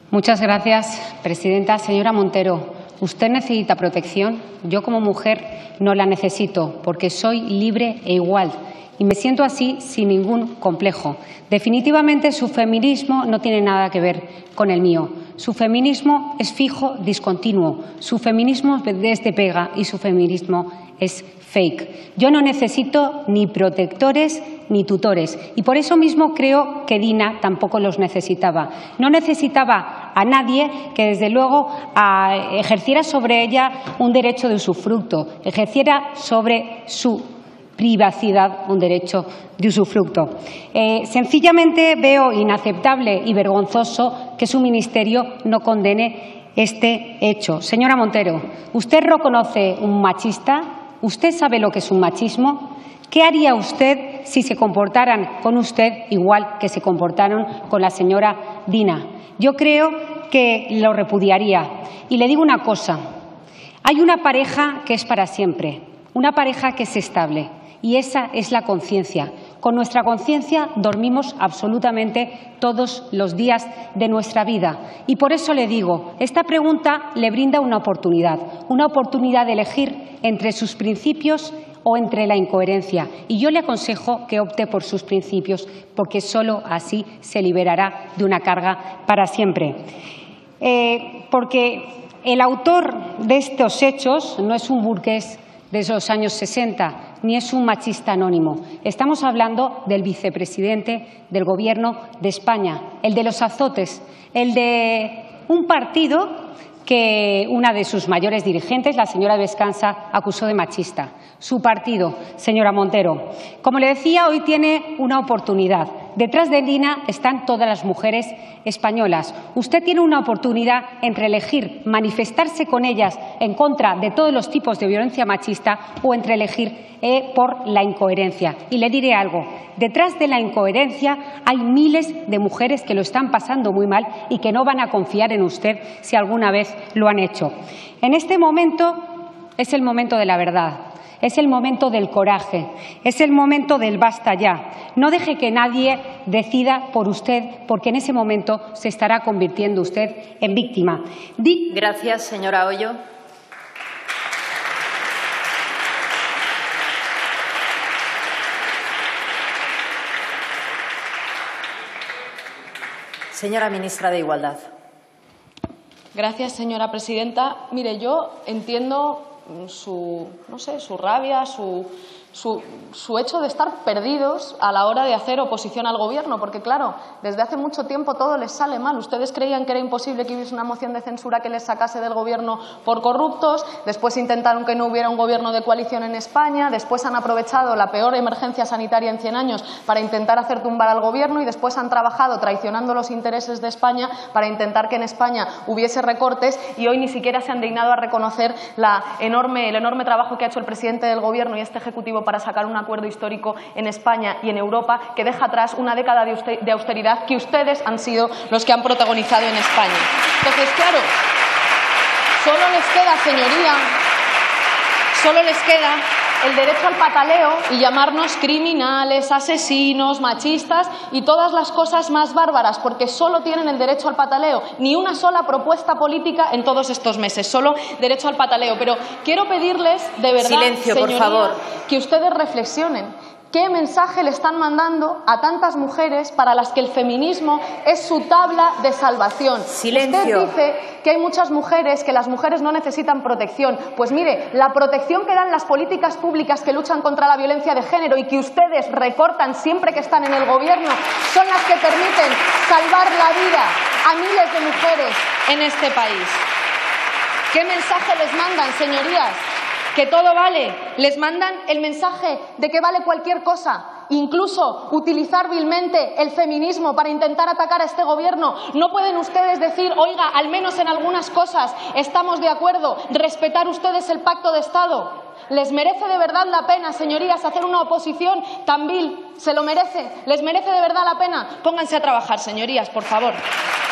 Muchas gracias, presidenta. Señora Montero, ¿usted necesita protección? Yo, como mujer, no la necesito porque soy libre e igual y me siento así sin ningún complejo. Definitivamente su feminismo no tiene nada que ver con el mío. Su feminismo es fijo, discontinuo. Su feminismo es de pega y su feminismo es fake. Yo no necesito ni protectores ni tutores y por eso mismo creo que Dina tampoco los necesitaba. No necesitaba a nadie que, desde luego, ejerciera sobre ella un derecho de usufructo, ejerciera sobre su privacidad un derecho de usufructo. Sencillamente veo inaceptable y vergonzoso que su ministerio no condene este hecho. Señora Montero, ¿usted reconoce un machista? ¿Usted sabe lo que es un machismo? ¿Qué haría usted si se comportaran con usted igual que se comportaron con la señora Dina? Yo creo que lo repudiaría. Y le digo una cosa, hay una pareja que es para siempre, una pareja que es estable, y esa es la conciencia. Con nuestra conciencia dormimos absolutamente todos los días de nuestra vida. Y por eso le digo, esta pregunta le brinda una oportunidad de elegir entre sus principios o entre la incoherencia. Y yo le aconsejo que opte por sus principios, porque solo así se liberará de una carga para siempre. Porque el autor de estos hechos no es un burgués de los años 60, ni es un machista anónimo. Estamos hablando del vicepresidente del Gobierno de España, el de los azotes, el de un partido que una de sus mayores dirigentes, la señora Vescansa, acusó de machista. Su partido, señora Montero. Como le decía, hoy tiene una oportunidad. Detrás de Dina están todas las mujeres españolas. Usted tiene una oportunidad entre elegir manifestarse con ellas en contra de todos los tipos de violencia machista o entre elegir por la incoherencia. Y le diré algo. Detrás de la incoherencia hay miles de mujeres que lo están pasando muy mal y que no van a confiar en usted si alguna vez lo han hecho. En este momento es el momento de la verdad. Es el momento del coraje, es el momento del basta ya. No deje que nadie decida por usted, porque en ese momento se estará convirtiendo usted en víctima. Gracias, señora Hoyo. Señora ministra de Igualdad. Gracias, señora presidenta. Mire, yo entiendo su rabia, su hecho de estar perdidos a la hora de hacer oposición al Gobierno, porque, claro, desde hace mucho tiempo todo les sale mal. Ustedes creían que era imposible que hubiese una moción de censura que les sacase del Gobierno por corruptos, después intentaron que no hubiera un Gobierno de coalición en España, después han aprovechado la peor emergencia sanitaria en 100 años para intentar hacer tumbar al Gobierno y después han trabajado traicionando los intereses de España para intentar que en España hubiese recortes y hoy ni siquiera se han dignado a reconocer el enorme trabajo que ha hecho el presidente del Gobierno y este Ejecutivo para sacar un acuerdo histórico en España y en Europa que deja atrás una década de austeridad que ustedes han sido los que han protagonizado en España. Entonces, claro, solo les queda, señoría, el derecho al pataleo y llamarnos criminales, asesinos, machistas y todas las cosas más bárbaras, porque solo tienen el derecho al pataleo. Ni una sola propuesta política en todos estos meses, solo derecho al pataleo. Pero quiero pedirles, de verdad, silencio, por favor, que ustedes reflexionen. ¿Qué mensaje le están mandando a tantas mujeres para las que el feminismo es su tabla de salvación? Silencio. Usted dice que hay muchas mujeres, que las mujeres no necesitan protección. Pues mire, la protección que dan las políticas públicas que luchan contra la violencia de género y que ustedes recortan siempre que están en el Gobierno son las que permiten salvar la vida a miles de mujeres en este país. ¿Qué mensaje les mandan, señorías? Que todo vale. Les mandan el mensaje de que vale cualquier cosa, incluso utilizar vilmente el feminismo para intentar atacar a este Gobierno. No pueden ustedes decir, oiga, al menos en algunas cosas estamos de acuerdo, respetar ustedes el pacto de Estado. ¿Les merece de verdad la pena, señorías, hacer una oposición tan vil? ¿Se lo merece? ¿Les merece de verdad la pena? Pónganse a trabajar, señorías, por favor.